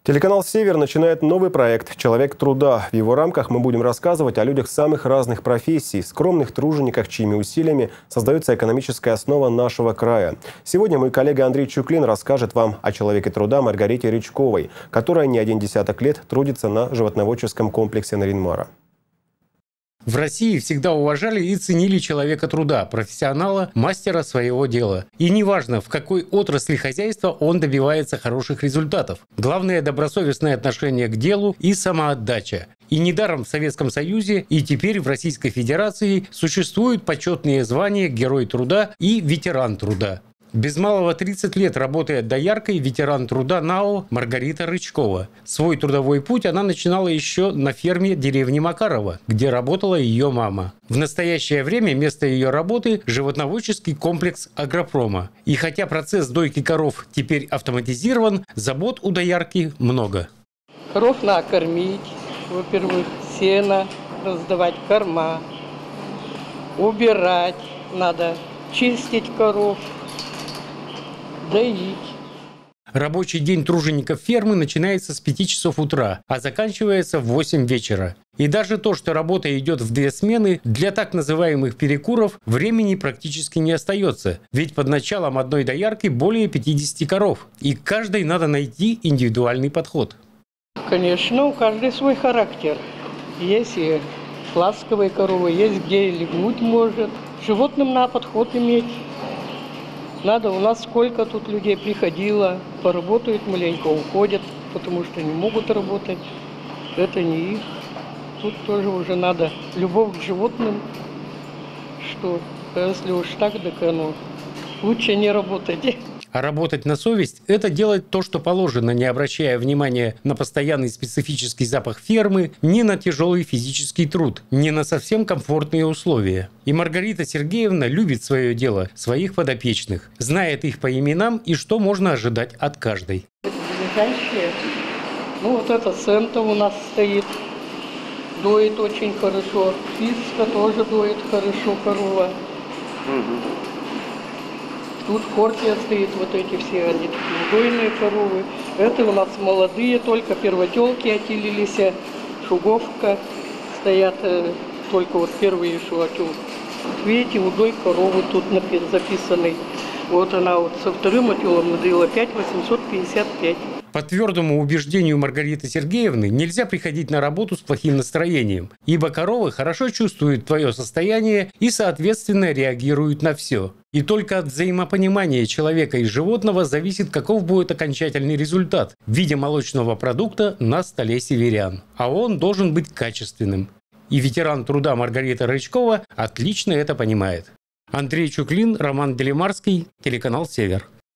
Телеканал «Север» начинает новый проект «Человек труда». В его рамках мы будем рассказывать о людях самых разных профессий, скромных тружениках, чьими усилиями создается экономическая основа нашего края. Сегодня мой коллега Андрей Чуклин расскажет вам о человеке труда Маргарите Рычковой, которая не один десяток лет трудится на животноводческом комплексе Нарьян-Мара. В России всегда уважали и ценили человека труда, профессионала, мастера своего дела. И неважно, в какой отрасли хозяйства он добивается хороших результатов. Главное – добросовестное отношение к делу и самоотдача. И недаром в Советском Союзе и теперь в Российской Федерации существуют почетные звания Герой труда и Ветеран труда. Без малого 30 лет работает дояркой ветеран труда НАО Маргарита Рычкова. Свой трудовой путь она начинала еще на ферме деревни Макарова, где работала ее мама. В настоящее время место ее работы – животноводческий комплекс агропрома. И хотя процесс дойки коров теперь автоматизирован, забот у доярки много. Коров надо кормить, во-первых, сено, раздавать корма, убирать надо, чистить коров, доить. Рабочий день тружеников фермы начинается с 5 часов утра, а заканчивается в 8 вечера. И даже то, что работа идет в 2 смены, для так называемых перекуров времени практически не остается. Ведь под началом одной доярки более 50 коров. И каждой надо найти индивидуальный подход. Конечно, у каждой свой характер. Есть и ласковые коровы, есть где и лягнуть может. Животным надо подход иметь. Надо, у нас сколько тут людей приходило, поработают маленько, уходят, потому что не могут работать. Это не их. Тут тоже уже надо любовь к животным, что если уж так, так оно лучше не работать. А работать на совесть – это делать то, что положено, не обращая внимания на постоянный специфический запах фермы, ни на тяжелый физический труд, ни на совсем комфортные условия. И Маргарита Сергеевна любит свое дело, своих подопечных, знает их по именам и что можно ожидать от каждой. Ближайшие. Ну вот эта Сента у нас стоит, доит очень хорошо. Пицца тоже доит хорошо корова. Тут Хортия стоит, вот эти все, они такие удойные коровы. Это у нас молодые, только первотелки отелились, шуговка стоят, только вот первые шуател. Видите, удой коровы тут записаны. Вот она вот со вторым отелом надоила 5855. По твердому убеждению Маргариты Сергеевны нельзя приходить на работу с плохим настроением, ибо коровы хорошо чувствуют твое состояние и, соответственно, реагируют на все. И только от взаимопонимания человека и животного зависит, каков будет окончательный результат в виде молочного продукта на столе северян. А он должен быть качественным. И ветеран труда Маргарита Рычкова отлично это понимает. Андрей Чуклин, Роман Делимарский, телеканал «Север».